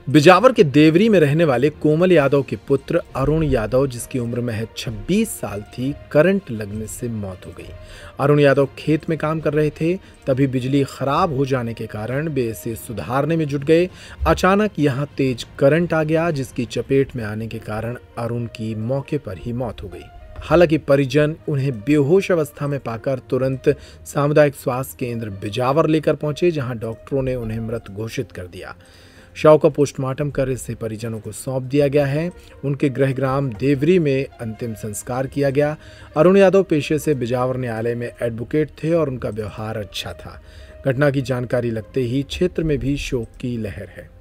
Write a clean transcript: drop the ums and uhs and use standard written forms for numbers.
बिजावर के देवरी में रहने वाले कोमल यादव के पुत्र अरुण यादव, जिसकी उम्र महज 26 साल थी, करंट लगने से मौत हो गई। अरुण यादव खेत में काम कर रहे थे, तभी बिजली खराब हो जाने के कारण वे इसे सुधारने में जुट गए। अचानक यहां तेज करंट आ गया, जिसकी चपेट में आने के कारण अरुण की मौके पर ही मौत हो गई। हालांकि परिजन उन्हें बेहोश अवस्था में पाकर तुरंत सामुदायिक स्वास्थ्य केंद्र बिजावर लेकर पहुंचे, जहां डॉक्टरों ने उन्हें मृत घोषित कर दिया। शव का पोस्टमार्टम कर इसे परिजनों को सौंप दिया गया है। उनके गृह ग्राम देवरी में अंतिम संस्कार किया गया। अरुण यादव पेशे से बिजावर न्यायालय में एडवोकेट थे और उनका व्यवहार अच्छा था। घटना की जानकारी लगते ही क्षेत्र में भी शोक की लहर है।